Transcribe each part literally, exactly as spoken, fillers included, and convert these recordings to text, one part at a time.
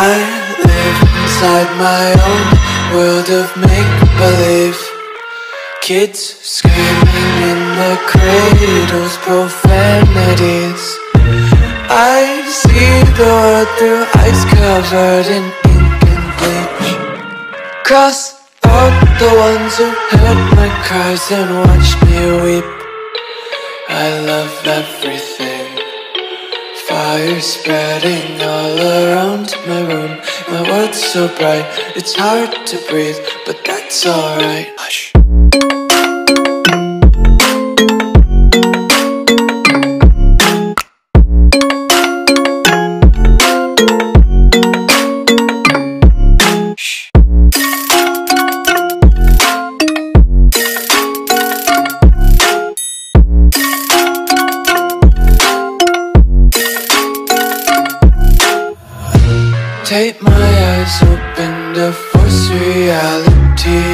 I live inside my own world of make-believe. Kids screaming in the cradles, profanities. I see the world through eyes covered in ink and bleach. Cross out the ones who heard my cries and watched me weep. I love everything. Fire spreading all around my room. My world's so bright, it's hard to breathe, but that's alright. Hush. Tape my eyes open to force reality.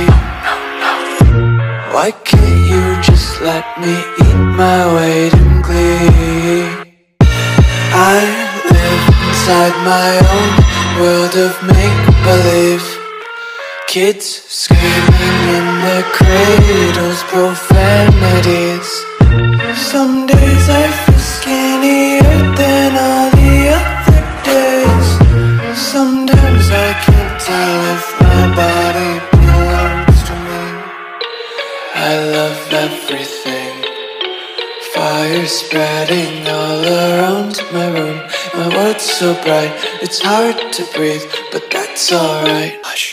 Why can't you just let me eat my weight in glee? I live inside my own world of make-believe. Kids screaming in their cradles, profanities. Some days I feel skinnier than all the other days. Sometimes I can't tell if my body belongs to me. I love everything. Fire spreading all around my room. My world's so bright, it's hard to breathe, but that's alright. Hush.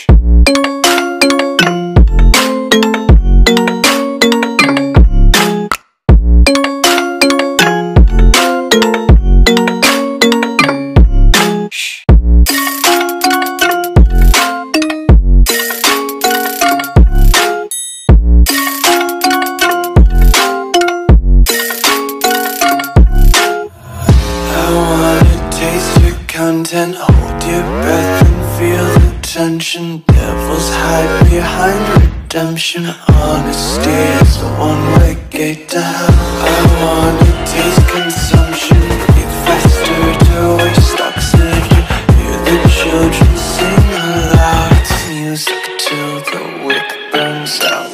Content, hold your breath and feel the tension. Devils hide behind redemption. Honesty is the one-way gate to hell. I wanna taste consumption, eat faster to waste oxygen. Hear the children sing aloud. It's music till the wick burns out.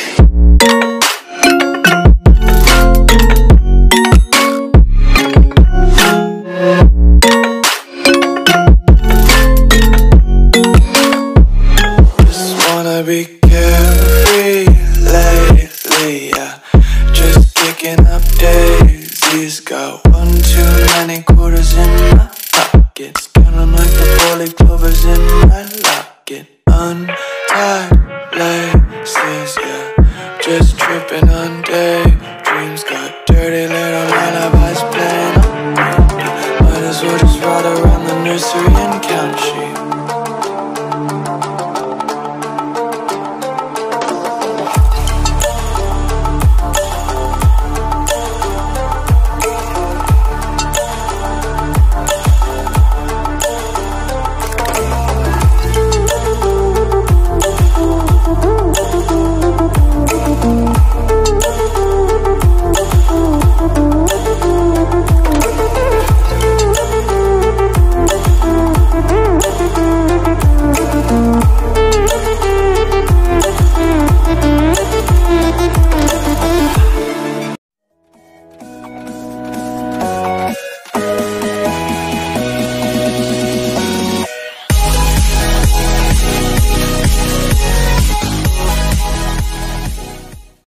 Be carefree lately, yeah. Just kicking up daisies. Got one too many quarters in my pockets. Count 'em like the four-leaf clovers in my locket. Untied laces, yeah. Just tripping on day